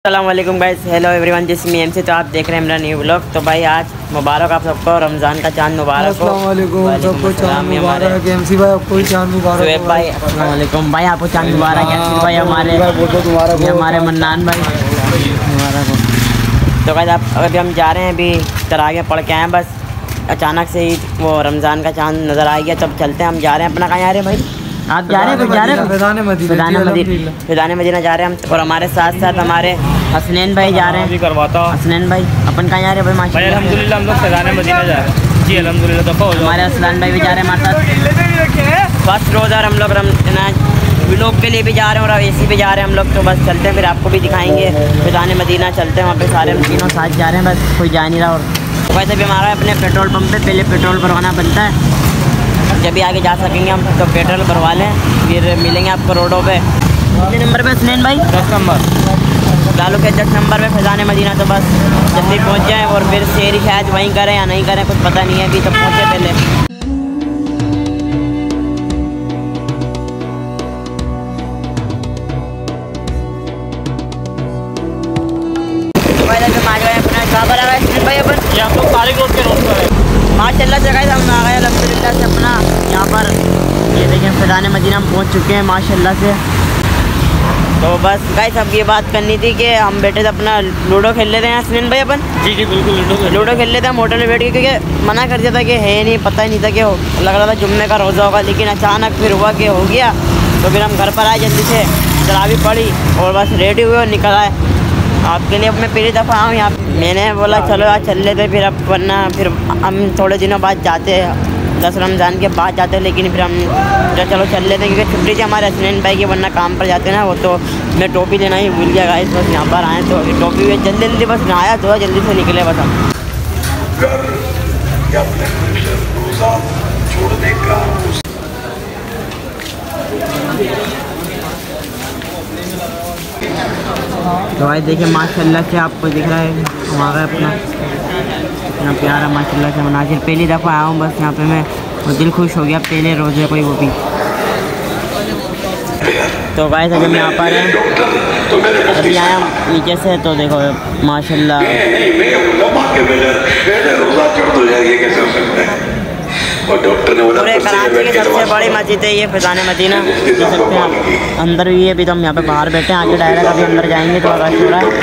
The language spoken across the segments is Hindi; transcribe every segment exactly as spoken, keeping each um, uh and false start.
अस्सलाम वालेकुम गाइस, हेलो एवरीवन, जिस मी एम से तो आप देख रहे हैं मेरा न्यू ब्लॉग। तो भाई आज मुबारक आप सबको, रमज़ान का चांद मुबारक हो। अस्सलाम वालेकुम सबको चांद मुबारक। एमसी भाई आपको चांद मुबारक। सुहेब भाई अस्सलाम वालेकुम, भाई आपको चांद मुबारक। यासीर भाई हमारे ये हमारे मन्नान भाई मुबारक हो। तो गाइस आप अभी हम जा रहे हैं, अभी तरावियाँ पढ़ के आए हैं, बस अचानक से ही वो रमज़ान का चांद नज़र आ गया। तब चलते हैं, हम जा रहे हैं अपना। कहाँ जा रहे हैं भाई? आप जा रहे हैं? जा रहे हैं फिदाने मदीना, फिदाने मदीना जा रहे हैं हम। और हमारे साथ साथ हमारे हसनैन भाई जा रहे हैं। करवाता हसनैन भाई, अपन कहाँ जा रहे हैं भाई? माशाल्लाह अल्हम्दुलिल्लाह हम लोग फिदाने मदीना जा रहे हैं जी, अल्हम्दुलिल्लाह। दफ़ा हो हमारे हसनैन भाई भी जा रहे हैं हमारे साथ। फर्स्ट रोज़ा हम लोग रमज़ान व्लॉग के लिए भी जा रहे हैं और एसी पे जा रहे हैं हम लोग। तो बस चलते हैं, फिर आपको भी दिखाएंगे फिदाने मदीना। चलते हैं वहाँ पे, सारे हम तीनों साथ जा रहे हैं, बस कोई जा नहीं रहा। और वैसे भी हमारा अपने पेट्रोल पंप पे पहले पेट्रोल भरवाना बनता है, जब भी आगे जा सकेंगे हम। तो पेट्रोल भरवा लें, फिर मिलेंगे आपको रोडों पे। कितने नंबर पे हसनैन भाई? दस नंबर लालू के दस नंबर पे फिदाने मदीना। तो बस जल्दी पहुँच जाएँ, और फिर शेर शायद वहीं करें या नहीं करें, कुछ पता नहीं है अभी। तो पहुँचे पहले। भाई अपन यहाँ तो तारिक रोड के रोड पर है माशाल्लाह से गाइस, हम आ गए अल्हम्दुलिल्लाह से अपना यहाँ पर। ये देखें फिदाने मदीना हम पहुँच चुके हैं माशाल्लाह से। तो बस गाइस अब ये बात करनी थी कि हम बैठे थे अपना लूडो खेल लेते हैं हसनैन भाई अपन। जी जी बिल्कुल, लूडो लूडो खेल लेते हैं हम होटल में बैठ के, क्योंकि मना कर दिया था कि है नहीं, पता ही नहीं था कि लग रहा था जुम्मे का रोज़ा होगा, लेकिन अचानक फिर हुआ कि हो गया। तो फिर हम घर पर आए जल्दी से, तरावी पड़ी और बस रेडी हुए और निकल आए। आपके लिए अब मैं पहली दफ़ा आऊँ यहाँ। मैंने बोला चलो आज चल लेते, फिर अब वरना फिर हम थोड़े दिनों बाद जाते हैं, दस रमज़ान के बाद जाते हैं। लेकिन फिर हम जो चलो चल लेते हैं, क्योंकि छुट्टी थी हमारे हसनैन भाई की, वरना काम पर जाते ना वो। तो मैं टोपी लेना ही भूल गया गाइस, बस यहाँ पर आए तो टोपी भी जल्दी जल्दी बस नहाया तो जल्दी से निकले बस हम। तो भाई देखिए माशाल्लाह से आपको दिख रहा है हमारा अपना इतना प्यारा माशाल्लाह से मनाजिर। पहली दफ़ा आया हूँ बस यहाँ पे मैं, और दिल खुश हो गया पहले रोज़े कोई वो भी। तो भाई जब हम यहाँ पर हैं, अभी आया नीचे से, तो देखो माशाल्लाह पूरे कराची की सबसे बड़ी मस्जिद है ये फिदाने मदीना, देख सकते हैं आप। अंदर भी है, अभी तो हम यहाँ पे बाहर बैठे हैं, आगे डायरेक्ट अभी अंदर जाएंगे तो रश हो रहा है।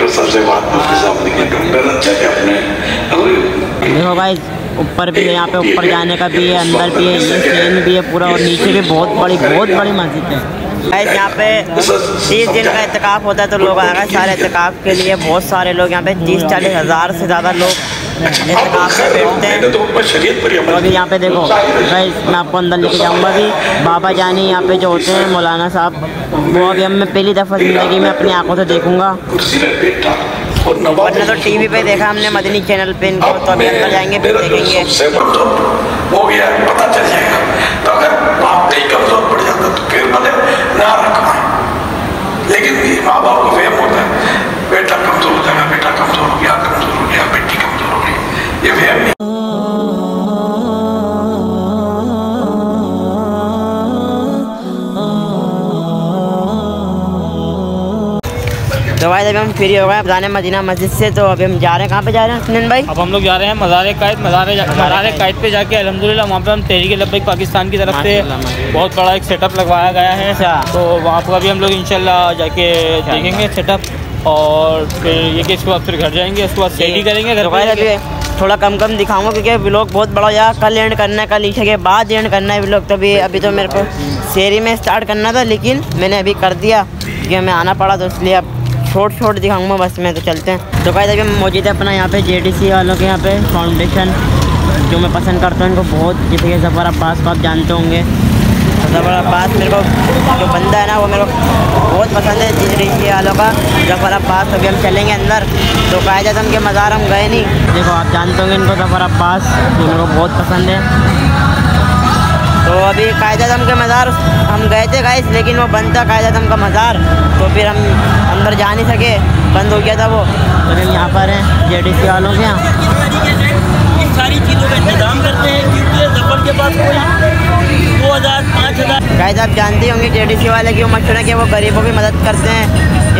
देखो भाई ऊपर भी है, यहाँ पे ऊपर जाने का भी है, अंदर भी है, ये सेम भी है पूरा, और नीचे भी बहुत बड़ी बहुत बड़ी मस्जिद है। गाइस यहाँ पे तीस दिन का इत्तेकाफ होता है, तो लोग आ गए सारे इत्तेकाफ के लिए। बहुत सारे लोग यहाँ पे, तीस चालीस हज़ार से ज़्यादा लोग इत्तेकाफ में बैठते हैं। तो अभी यहाँ पे देखो गाइस, मैं आपको अंदर लेके जाऊँगा अभी। बाबा जानी यहाँ पे जो होते हैं मौलाना साहब, वो अभी हम मैं पहली दफ़ा ज़िंदगी में अपनी आंखों से देखूँगा, वरना तो टीवी पे देखा हमने मदनी चैनल पे इनको। तो अभी अंदर जाएंगे फिर देखेंगे। हो गया पता चल जाएगा। तो अगर बाप नहीं कमजोर पड़ जाता तो फिर भले ना रखवाएं, लेकिन माँ बाप को वहम होता है बेटा कमजोर हो जाएगा, बेटा कमजोर हो गया, कमजोर हो गया, बेटी कमजोर हो गई, ये वहम नहीं। तो भाई अभी हम फ्री हो गए फिदाने मदीना मस्जिद से। तो अभी हम जा रहे हैं, कहाँ पे जा रहे हैं हसनैन भाई? अब हम लोग जा रहे हैं मज़ार कायद। मज़ार मज़ार कायद पे जाके अल्हम्दुलिल्लाह वहाँ पे हम तहरीक लब्बैक पाकिस्तान की तरफ से बहुत बड़ा एक सेटअप लगवाया गया है। तो वहाँ पर अभी हम लोग इंशाल्लाह जाके देखेंगे सेटअप, और फिर ये कि इसके बाद फिर घर जाएंगे, उसके बाद सेडी करेंगे घर पर। अभी थोड़ा कम कम दिखाऊंगा, क्योंकि व्लॉग बहुत बड़ा या कल एंड करना है, कल ईशा के बाद एंड करना है व्लॉग। तभी अभी तो मेरे को शेरी में स्टार्ट करना था, लेकिन मैंने अभी कर दिया क्योंकि हमें आना पड़ा, तो इसलिए अब शॉर्ट शॉर्ट दिखाऊंगा बस मैं। तो चलते हैं। तो गाइस अभी हम मौजूद है अपना यहाँ पे जेडीसी वालों के यहाँ पे फाउंडेशन, जो मैं पसंद करता हूँ इनको बहुत, जैसे कि ज़फ़र अब्बास को आप जानते होंगे। ज़फ़र अब्बास मेरे को जो बंदा है ना, वो मेरे को बहुत पसंद है जेडीसी वालों का, ज़फ़र अब्बास। अभी हम चलेंगे अंदर। तो कायद आज़म के मज़ार हम गए नहीं, देखो आप जानते होंगे इनको, ज़फ़र अब्बास जो मेरे को बहुत पसंद है। तो अभी कायद आज़म के मज़ार हम गए थे गाइस, लेकिन वो बंद था कायद आज़म का मज़ार, तो फिर हम अंदर जा नहीं सके, बंद हो गया था वो। तो हम यहाँ पर हैं जेडीसी वालों के यहाँ, सारी चीज़ों का इंतजाम करते हैं, क्योंकि ज़फ़र के पास कोई दो हज़ार पाँच हज़ार गाइस आप जानते होंगे जेडीसी वाले की वो मशहूर है कि वो गरीबों की मदद करते हैं,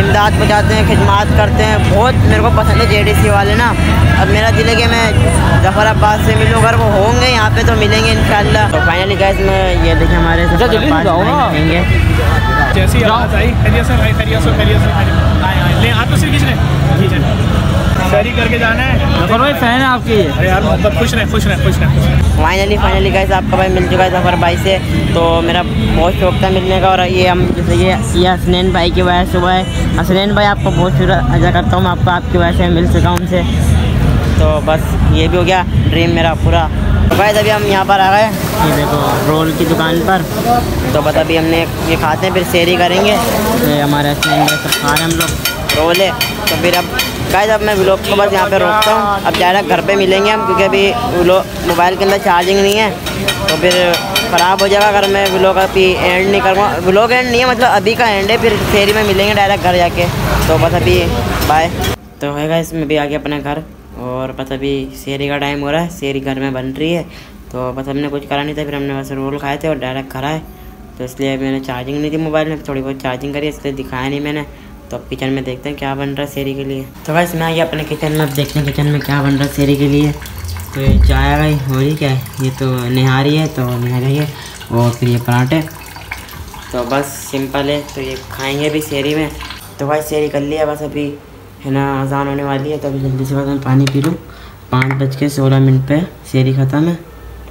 इमदाद पहुँचाते हैं, खिदमत करते हैं। बहुत मेरे को पसंद है जेडीसी वाले ना। अब मेरा दिल है कि मैं जफराबाद से मिलूँ, अगर वो होंगे यहाँ पे तो मिलेंगे इंशाल्लाह। तो फाइनली गाइस मैं ये देखिए हमारे मिलेंगे जैसी आवाज़ आई खैरियत से भाई, खैरियत से खैरियत से आए आए ले आप तो सिर्फ किसने जी शहरी करके जाना है। जफर भाई फैन है आपकी। अरे यार मोहब्बत, खुश रहे खुश रहे खुश रहे। फाइनली फाइनली गाइस आपका भाई मिल चुका है जफर भाई से। तो मेरा बहुत शौक था मिलने का, और ये हम जैसे ये ये हसनैन भाई की वजह से हुआ है। हसनैन भाई आपको बहुत शुक्र अदा करता हूँ, मैं आपको आपकी वजह से मिल सका उनसे। तो बस ये भी हो गया ड्रीम मेरा पूरा। तो गाइस अभी हम यहाँ पर आ गए, ये देखो रोल की दुकान पर। तो बस अभी हमने ये खाते हैं, फिर शेयरी करेंगे। तो हमारे हसनैन भाई सब खा रहे हैं हम लोग रोल है। तो फिर अब गाइस अब मैं व्लॉग को बस यहाँ पे रोकता हूँ। अब डायरेक्ट घर पे मिलेंगे हम, क्योंकि अभी व्लॉग मोबाइल के अंदर चार्जिंग नहीं है, तो फिर ख़राब हो जाएगा अगर मैं व्लॉग अभी एंड नहीं करूँगा। व्लॉग एंड नहीं है, मतलब अभी का एंड है, फिर शेयरी में मिलेंगे डायरेक्ट घर जाके। तो बस अभी बाय। तो है गाइस मैं भी आ गया अपने घर, और बस अभी शेयरी का टाइम हो रहा है, शेयरी घर में बन रही है। तो बस हमने कुछ करा नहीं था, फिर हमने बस रोल खाए थे और डायरेक्ट घर आए। तो इसलिए मैंने चार्जिंग नहीं थी मोबाइल में, थोड़ी बहुत चार्जिंग करी, इसलिए दिखाया नहीं मैंने। तो अब किचन में देखते हैं क्या बन रहा है शेयरी के लिए। तो गाइस मैं आ गया अपने किचन में, अब देखते हैं किचन में क्या बन रहा है शेयरी के लिए। तो ये चाय भाई हो रही क्या है, ये तो निहारी है, तो निहारी है, और फिर ये पराठे। तो बस सिंपल है, तो ये खाएंगे भी शेयरी में। तो भाई शेयरी कर लिया, बस अभी है ना अजान होने वाली है। तो अभी जल्दी से बस मैं पानी पी लूँ। पाँच बज के सोलह मिनट पे शेयरी ख़त्म है।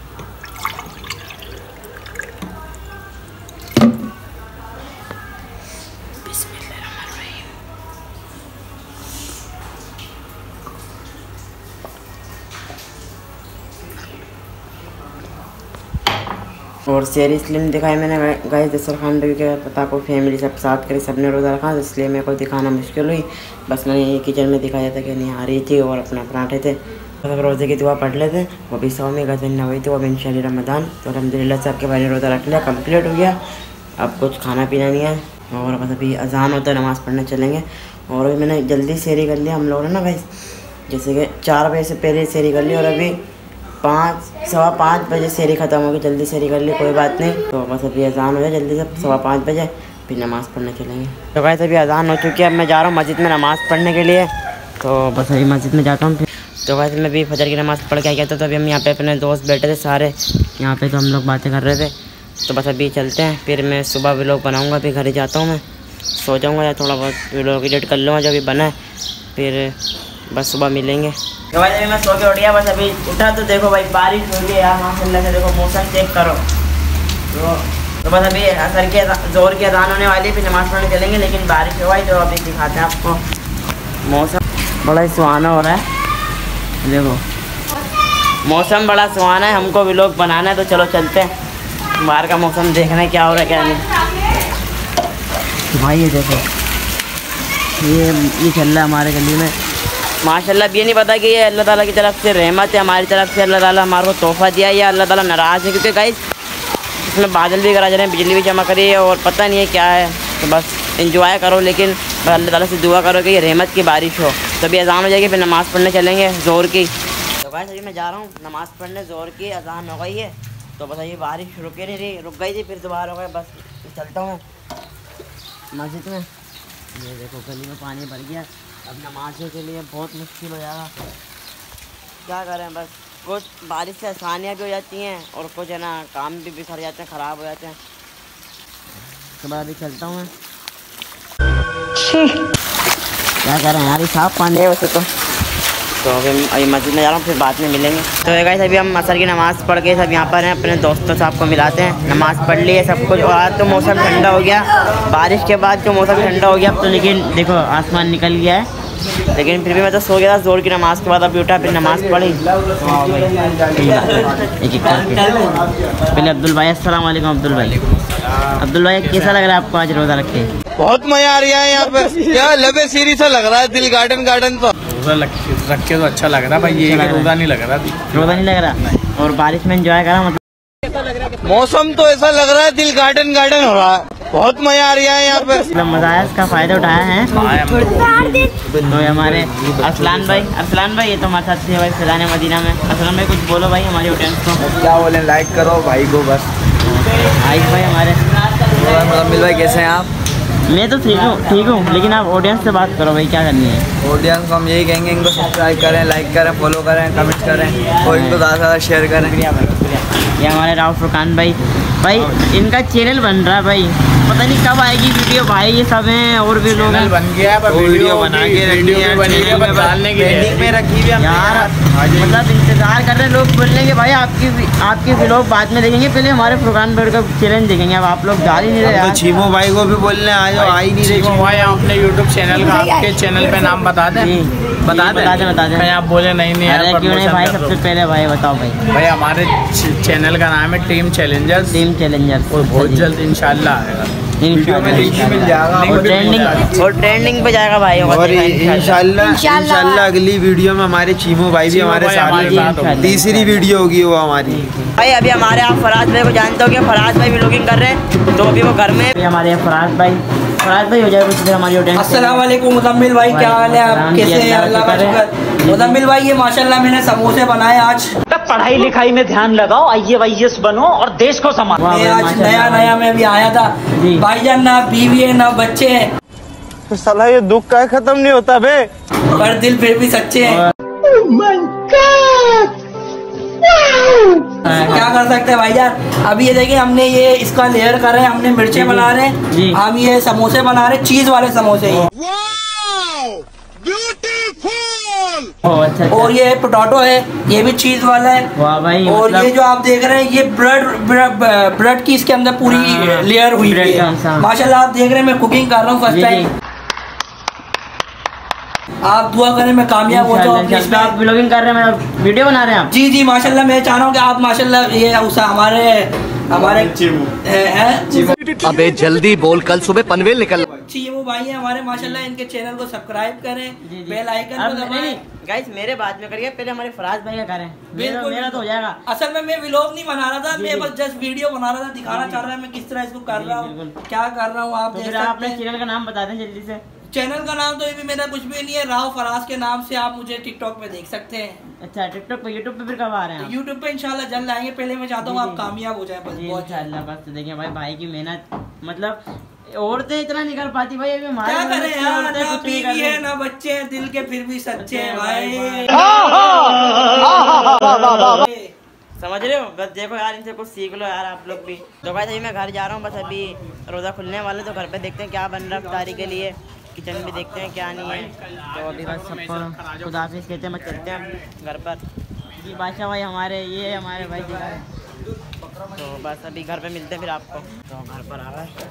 और शेयरी इसलिए नहीं दिखाई मैंने गाइस दस्तरखान पे, क्या पता को फैमिली सब साथ करे, सब ने रोज़ा रखा, इसलिए मेरे को दिखाना मुश्किल हुई। बस मैंने ये किचन में दिखाया था कि नहीं आ रही थी, और अपना पराठे थे। तो सब रोज़े की दुआ पढ़ लेते, वो भी सौ में गज़न न हुई थी, वो भी इंशाअल्लाह रमज़ान। तो अल्हम्दुलिल्लाह सब के भाई ने रोज़ा रख लिया, कम्प्लीट हो गया। अब कुछ खाना पीना नहीं है, और बस अभी अजान होता है, नमाज़ पढ़ने चलेंगे। और अभी मैंने जल्दी शेयरी कर लिया हम लोगों ने ना गाइस, जैसे कि चार बजे से पहले शेयरी कर ली, और अभी पाँच सवा पाँच बजे शेयरी ख़त्म होगी, जल्दी शेयरी कर ली, कोई बात नहीं। तो बस अभी अजान हो जाए जल्दी से सवा पाँच बजे, फिर नमाज़ पढ़ने चलेंगे। तो गाइस अभी अजान हो चुकी है, अब मैं जा रहा हूँ मस्जिद में नमाज़ पढ़ने के लिए। तो बस अभी मस्जिद में जाता हूँ फिर। तो गाइस मैं भी फजर की नमाज़ पढ़ के आ गया था। तो अभी हम यहाँ पे अपने दोस्त बैठे थे सारे यहाँ पे, तो हम लोग बातें कर रहे थे। तो बस अभी चलते हैं, फिर मैं सुबह व्लॉग बनाऊँगा, फिर घर ही जाता हूँ। मैं सो जाऊँगा या थोड़ा बहुत व्लॉग एडिट कर लूँगा जो भी बना है, फिर बस सुबह मिलेंगे। तो भाई अभी मैं सो के उठ गया, बस अभी उठा तो देखो भाई बारिश हो गई यार माशाल्लाह से, देखो मौसम चेक करो। तो, तो बस अभी असर के ज़ोर की अज़ान होने वाली, फिर नमाज़ पढ़ने चलेंगे, लेकिन बारिश हो गई। तो अभी दिखाते हैं आपको, मौसम बड़ा ही सुहाना हो रहा है, देखो मौसम बड़ा सुहाना है। हमको व्लॉग बनाना है, तो चलो चलते हैं बाहर का मौसम देखना है क्या हो रहा है क्या नहीं। तो भाई ये देखो ये ये चल रहा है हमारे गली में माशाल्लाह। अब ये नहीं पता कि ये अल्लाह ताला की तरफ से रहमत है, हमारी तरफ से अल्लाह ताला हमारे को तोहफ़ा दिया, या अल्लाह ताला नाराज़ है, क्योंकि गाइस इसमें बादल भी करा जा रहे हैं, बिजली भी चमक रही है, और पता नहीं है क्या है। तो बस इंजॉय करो, लेकिन अल्लाह ताला से दुआ करो कि ये रहमत की बारिश हो। तो अभी अज़ान हो जाएगी, फिर नमाज़ पढ़ने चलेंगे ज़ोर की। तो गाइस अभी मैं जा रहा हूँ नमाज़ पढ़ने, ज़ोर की अज़ान हो गई है। तो बस ये बारिश रुके नहीं रही, रुक गई थी, फिर दोबारा हो गई। बस चलता हूँ मस्जिद में। ये देखो गली में पानी भर गया, अब नमाज़ों के लिए बहुत मुश्किल हो जाएगा, क्या करें। बस कुछ बारिश से आसानियाँ भी हो जाती हैं, और कुछ है ना काम भी बिखर जाते हैं, ख़राब हो जाते हैं। तो मैं अभी चलता हूँ, क्या करें यार, साफ पानी है वैसे तो। तो अभी अभी मस्जिद में जा रहा हूँ, फिर बाद में मिलेंगे। तो गाइस अभी हम असर की नमाज़ पढ़ के सब यहाँ पर हैं, अपने दोस्तों से आपको मिलाते हैं। नमाज़ पढ़ ली है सब कुछ, और आज तो मौसम ठंडा हो गया, बारिश के बाद जो मौसम ठंडा हो गया अब तो। लेकिन देखो आसमान निकल गया है, लेकिन फिर भी मैं तो सो गया था ज़ोर की नमाज़ के बाद। अभी उठा, फिर नमाज़ पढ़ी। एक एक पहले अब्दुल भाई, अस्सलाम वालेकुम अब्दुल भाई। अब्दुल भाई कैसा लग रहा है आपको आज रोज़ा रखे? बहुत मजा आ रहा है यहाँ पे, क्या लबे सीरी सा लग रहा है, दिल गार्डन गार्डन। तो रोज़ा रख के तो अच्छा लग रहा है भाई, ये रोज़ा नहीं लग रहा, रोज़ा नहीं लग रहा। और बारिश में एंजॉय करा, मतलब मौसम तो ऐसा लग रहा है दिल गार्डन गार्डन हो रहा है, बहुत मजा आ रहा है यहाँ पे। मतलब मजा आया, इसका फ़ायदा उठाया है। तो हमारे अरसलान भाई, अरसलान भाई ये तो हमारे साथ थे भाई फिजान मदीना में। अरसलान भाई कुछ बोलो भाई हमारी ऑडियंस को। क्या बोले, लाइक करो भाई को बस। आइस भाई हमारे मुजम्मिल भाई कैसे हैं आप? मैं तो ठीक हूँ ठीक हूँ, लेकिन आप ऑडियंस से बात करो भाई, क्या करनी है ऑडियंस को? हम यही कहेंगे इनको सब्सक्राइब करें, लाइक करें, फॉलो करें, कमेंट करें और इनको ज़्यादा से ज़्यादा शेयर करें। ये हमारे राव फुरकान भाई भाई इनका चैनल बन रहा है भाई, पता नहीं कब आएगी वीडियो भाई। ये सब हैं और भी लोग बन गया है, वीडियो बना के डालने के में रखी हुई यार, मतलब इंतजार कर रहे हैं लोग, बोलने के भाई आपकी आपके व्लॉग बाद में देखेंगे, पहले हमारे फुरकान भाई का चैलेंज देखेंगे। अब आप लोग जा ही नहीं रहे। चीमो भाई को भी बोलने आ जाओ, आ ही नहीं रहे। भाई अपने यूट्यूब चैनल का, आपके चैनल पे नाम बता दें, बता दें बता दें बता दें आप बोले नहीं नहीं अरे क्यों नहीं भाई, सबसे पहले भाई बताओ भाई। भाई हमारे चैनल का नाम है टीम चैलेंजर्स, टीम चैलेंजर्स और बहुत जल्द इंशाल्लाह आएगा, वीडियो में लिंक मिल जाएगा और ट्रेंडिंग और ट्रेंडिंग पे जाएगा भाई। और इंशाल्लाह इंशाल्लाह अगली वीडियो में हमारे चीमो भाई भी हमारे साथ, तीसरी वीडियो होगी वो हमारी। भाई अभी हमारे आप फराज भाई को जानते हो कि फराज भाई व्लॉगिंग कर रहे हैं, तो अभी वो घर में हमारे फराज भाई फराज भाई हो जाए कुछ देर हमारी ऑडियंस। अस्सलाम वालेकुम मुजम्मिल भाई, क्या हाल है आप, कैसे हैं? अल्लाह का शुक्र। मुजम्मिल भाई ये माशाल्लाह मैंने समोसे बनाए आज। पढ़ाई लिखाई में ध्यान लगाओ, आई ए वाई एस बनो और देश को संभालो। मैं आज नया नया मैं भी आया था भाईजान, ना बीवी है ना बच्चे हैं, तो साला ये दुख का खत्म नहीं होता बे, पर दिल फिर भी सच्चे हैं। क्या कर सकते हैं भाईजान। अभी ये देखिए हमने ये इसका लेयर कर रहे हैं, हमने मिर्चें बना रहे हैं, हम ये समोसे बना रहे हैं, चीज वाले समोसे ये। और ये पोटैटो है, ये भी चीज वाला है। वाह भाई, और मतलब... ये जो आप देख रहे हैं ये ब्रेड ब्रेड, ब्रेड की इसके अंदर पूरी लेयर हुई है माशाल्लाह। आप देख रहे हैं मैं कुकिंग कर रहा हूँ फर्स्ट टाइम, आप दुआ करें मैं कामयाब हो जाऊँ। आप व्लॉगिंग कर रहे हैं, मैं वीडियो बना रहे हैं आप? जी जी माशाल्लाह, मैं चाह रहा हूँ कि आप माशाल्लाह ये हमारे हमारे अबे जल्दी बोल, कल सुबह पनवेल निकल। चीमू भाई हैं हमारे माशाल्लाह, इनके चैनल को सब्सक्राइब करें, बेल आइकन को दबाएं। गाइस मेरे बाद में करिए, पहले हमारे फराज भाई का करें, मेरा मेरा तो हो जाएगा। असल में मैं व्लॉग नहीं बना रहा था, मैं बस जस्ट वीडियो बना रहा था, दिखाना चाह रहा है मैं किस तरह इसको कर रहा हूँ, क्या कर रहा हूँ। आप देख सकते हैं। अपने चैनल का नाम बता दें जल्दी से। चैनल का नाम तो ये भी मेरा कुछ भी नहीं है, राव फराज के नाम से आप मुझे टिकटॉक पे देख सकते हैं। अच्छा टिकटॉक पे, यूट्यूब पे फिर कब आ रहे हैं? यूट्यूब पे इंशाल्लाह जल्द आएंगे, पहले मैं चाहता हूँ आप कामयाब हो जाए बस। इंशाल्लाह बस तो देखिए भाई, भाई की मेहनत, मतलब औरतें इतना नहीं कर पाती भाई, अभी हमारे क्या करें यार, ना बीवी है ना बच्चे हैं, दिल के फिर भी सच्चे हैं भाई। समझ रहे हो? बस देखो यार, इनसे कुछ सीख लो यार आप लोग भी। तो भाई अभी मैं घर जा रहा हूँ, बस अभी रोज़ा खुलने वाले, तो घर पे देखते हैं क्या बन रहा है इफ्तारी के लिए, किचन भी देखते हैं क्या नहीं है। तो अभी बस सबको खुदा हाफिज़ कहते हैं, बस चलते हैं घर पर। जी बादशाह भाई हमारे, ये हमारे भाई जी है, तो बस अभी घर पे मिलते हैं फिर आपको। तो घर पर आ रहा है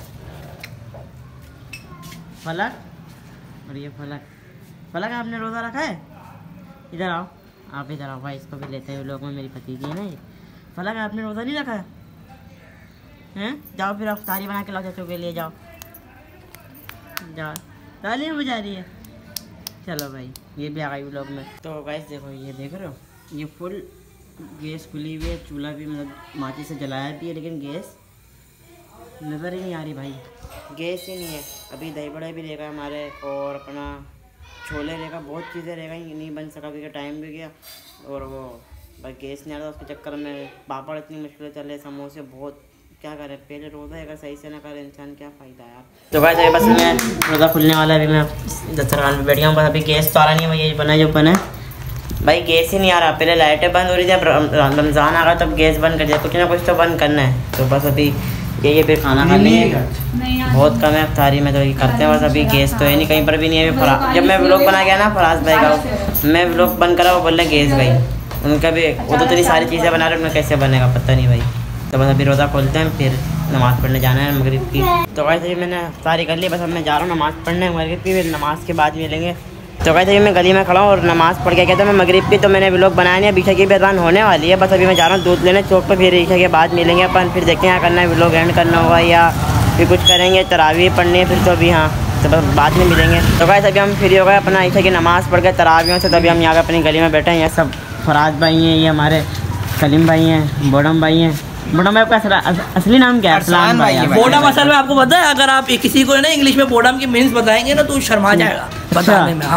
फलक, और ये फलक फलक आपने रोज़ा रखा है? इधर आओ, आप इधर आओ भाई, इसको भी लेते हैं लोग में, मेरी भतीजी है ना ये। फलक आपने रोज़ा नहीं रखा है? हैं? जाओ फिर इफ्तारी बना के लाओ चाचू के लिए, जाओ जाओ, तालियां बजा रही है। चलो भाई ये भी आ गई व्लॉग में। तो गाइस देखो, ये देख रहे हो, ये फुल गैस खुली हुई है, चूल्हा भी मतलब माची से जलाया भी है, लेकिन गैस नज़र ही नहीं आ रही भाई, गैस ही नहीं है। अभी दही बड़ा भी रहेगा हमारे, और अपना छोले रहेगा, बहुत चीज़ें रहेगा, नहीं बन सका क्योंकि टाइम भी गया, और वो भाई गैस नहीं आ रहा, उसके चक्कर में पापड़ इतनी मुश्किल चले, समोसे बहुत, क्या करें, पहले रोज़ा अगर सही से ना करे इंसान, क्या फ़ायदा यार। तो भाई बस मैं रोज़ा खुलने वाला है, अभी मैं दस्तरखान में बैठ गया हूँ, बस अभी गैस तो आ रहा नहीं है भाई, ये बना जो बना है भाई, गैस ही नहीं आ रहा। पहले लाइटें बंद हो रही थी, अब रमज़ान आ गया तब गैस बंद कर दिया, कुछ ना कुछ तो बंद करना है। तो बस अभी ये ये फिर खाना खा लेंगे, बहुत कम है इफ्तारी में, तो ये करते हैं बस। अभी गैस तो है नहीं, कहीं पर भी नहीं है। जब मैं व्लॉग बना गया ना फराज भाई का, मैं व्लॉग बंद करा, वो बोल रहे गैस भाई, उनका भी वो तो इतनी सारी चीज़ें बना रहे, उनमें कैसे बनेगा पता नहीं भाई। तो बस अभी रोज़ा खोलते हैं, फिर नमाज़ पढ़ने जाना है मगरिब की। तो वैसे ही मैंने सारी कर ली, बस अब मैं जा रहा हूँ नमाज़ पढ़ने मगरिब की, फिर नमाज़ के बाद मिलेंगे। तो वैसे ही मैं गली में खड़ा हूँ और नमाज़ पढ़ के कहता मैं मगरिब की, तो मैंने व्लॉग बनाया नहीं, अभी ईशा की भी अज़ान होने वाली है, बस अभी मैं जा रहा हूँ दूध लेने चौक पर, फिर ईशा के बाद मिलेंगे अपन, फिर देखते हैं क्या करना है, व्लॉग एंड करना होगा या फिर कुछ करेंगे, तरावी पढ़नी है फिर, तो अभी हाँ तो बस बाद में मिलेंगे। तो वैसे अभी हम फ्री हो गए अपना ईशा की नमाज़ पढ़ के तरावियों से, तभी हम यहाँ पर अपनी गली में बैठे हैं। ये सब फराज भाई हैं, ये हमारे सलीम भाई हैं, बोडम भाई हैं। बोडम भाई आपका असली नाम क्या है? अरसलान भाई। बोडम असल में आपको पता है, अगर आप किसी को ना इंग्लिश में बोडम की मीन्स बताएंगे ना तो शर्मा जाएगा बताने में। हाँ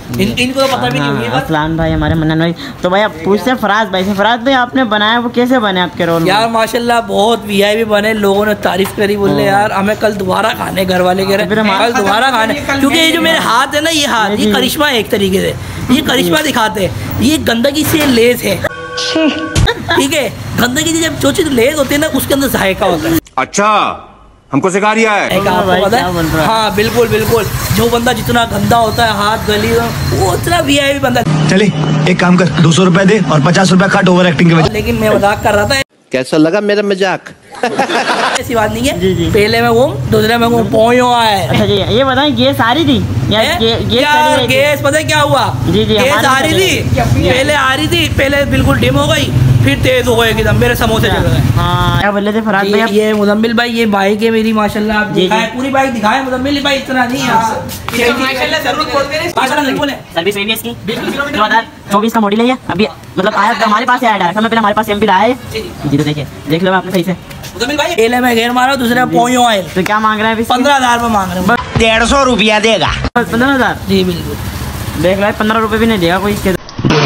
इन इनको तो पता भी नहीं होगी। असलान भाई हमारे मन्नन भाई। तो भाई आप पूछते हैं फराज भाई से, फराज भाई आपने बनाया वो कैसे बने आपके रोल? यार माशाल्लाह बहुत वीआईपी बने, लोगों ने तारीफ करी, बोले यार हमें कल दोबारा खाने, घर वाले कह रहे कल दोबारा खाने, क्योंकि ये जो मेरे हाथ है ना, ये हाथ ये करिश्मा है एक तरीके से, ये करिश्मा दिखाते हैं, ये गंदगी से लेस है, ठीक है। गंदगी की जब जो चीज लेस होती है ना, उसके अंदर जायका होता है। अच्छा हमको सिखा रिया है। हाँ बिल्कुल बिल्कुल, जो बंदा जितना गंदा होता है हाथ गली वो उतना वीआईपी बंदा। चले एक काम कर, दो सौ रुपए दे और पचास रुपए काट ओवर एक्टिंग के वजह। लेकिन मैं मजाक कर रहा था। कैसा लगा मेरा मजाक? ऐसी बात नहीं है। जी जी। पहले में वो, दूसरे में वो पोयो आए। अच्छा जी, ये बताएं गैस आ रही थी या यार गैस पता है क्या हुआ? जी जी, गैस आ रही थी, पहले आ रही थी, पहले बिल्कुल डिम हो गई, फिर तेज हो गए एकदम, मेरे समोसे चल गए। हाँ क्या बोले थे फराज भाई? ये मुजम्मिल भाई, ये बाइक है मेरी माशाल्लाह, आप दिखाएं पूरी बाइक दिखाएं मुजम्मिल भाई, इतना नहीं माशाल्लाह जरूर बोलते हैं, माशाल्लाह नहीं बोले। सर्विस हुई है इसकी दो हज़ार चौबीस का मॉडल है ये, अभी मतलब आया हमारे पास आया डायरेक्ट, पहले हमारे पास एमपी लाया है जी। तो देखिए देख लो आपने सही से। मुजम्मिल भाई पहले में घेर मारा, दूसरे में पोयो ऑयल। तो क्या मांग रहे हैं? पंद्रह हजार रुपये मांग रहे हैं। डेढ़ सौ रुपया देगा। पंद्रह हजार जी बिल्कुल। देख लो पंद्रह रुपए भी नहीं देगा कोई इसके।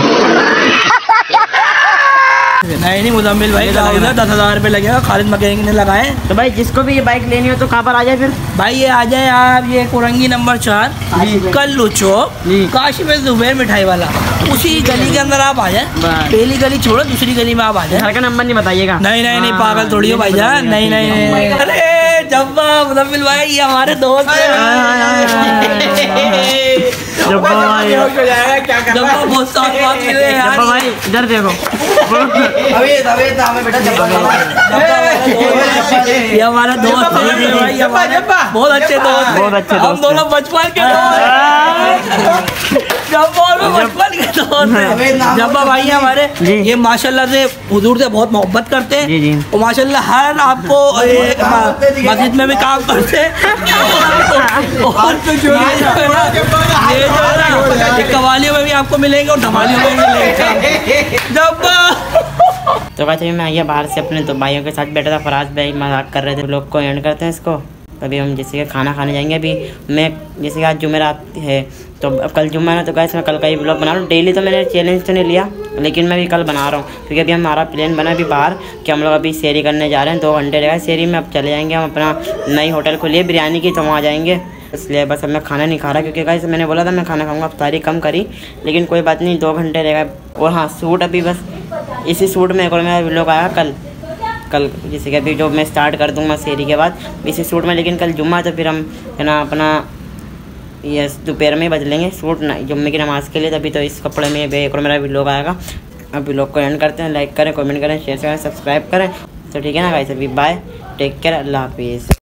नहीं नहीं मुजम्मिल भाई दस हजार रुपये लगेगा, खालिद मैकेनिक ने लगाए। तो भाई जिसको भी ये बाइक लेनी हो तो कहाँ पर आ जाए फिर? भाई ये आ जाए आप, ये कोरंगी नंबर चार कल्लू चौक, काशी में जुबैर मिठाई वाला, उसी गली के अंदर आप आ जाए। पहली गली छोड़ो, दूसरी गली में आप आ जाए। घर का नंबर नहीं बताइएगा? नहीं नहीं नहीं, पागल थोड़ी हो भाईजान, नहीं नहीं। अरे जब्बा मुजम्मिल भाई ये हमारे दोस्त हैं। जब्बा भाई जब्बा बहुत साथ बात मिले यार। जब्बा भाई इधर देखो, अभी अभी हमें बेटा जब्बा ये हमारा दोस्त है भाई, हमारे बहुत अच्छे दोस्त, बहुत अच्छे दोस्त, हम दोनों बचपन के दोस्त, जब्बा और बचपन के दोस्त हैं। जब्बा भाई है हमारे, ये माशाल्लाह से हुजूर से बहुत मोहब्बत करते हैं और माशाल्लाह हर आपको मस्जिद में भी काम करते हैं और कवालियों में भी आपको मिलेंगे और धमालियों में भी मिलेंगे। जब्बा तो वैसे मैं आइए बाहर से अपने दो भाइयों के साथ बैठा था, फराज भाई मजाक कर रहे थे। लोग को एंड करते हैं इसको, अभी हम जैसे कि खाना खाने जाएंगे। अभी मैं जैसे कि आज जुमेरात है तो अब कल जुम्मा है, तो गाइस मैं कल का ही ब्लॉग बना रहा हूँ। डेली तो मैंने चैलेंज तो नहीं लिया, लेकिन मैं भी कल बना रहा हूँ क्योंकि अभी हमारा प्लान बना अभी बाहर कि हम लोग अभी शेरी करने जा रहे हैं। दो घंटे रहेगा शेरी में, अब चले जाएंगे हम, अपना नई होटल खुली है बिरयानी की, तो वहाँ जाएंगे। इसलिए बस अब मैं खाना नहीं खा रहा क्योंकि गाइस मैंने बोला था मैं खाना खाऊंगा, अब सारी कम करी, लेकिन कोई बात नहीं, दो घंटे रहेगा। और हाँ सूट अभी बस इसी सूट में एक और मेरा व्लॉग आएगा कल कल जैसे कि अभी जो मैं स्टार्ट कर दूंगा शेरी के बाद इसी सूट में, लेकिन कल जुम्मा तो फिर हम है ना अपना ये दोपहर में बदल लेंगे सूट ना जुम्मे की नमाज़ के लिए, तभी तो इस कपड़े में एक और मेरा व्लॉग आएगा। अब व्लॉग को एंड करते हैं, लाइक करें, कमेंट करें, शेयर करें, सब्सक्राइब करें। तो ठीक है ना गाइस, अभी बाय, टेक केयर, अल्लाह हाफिज़।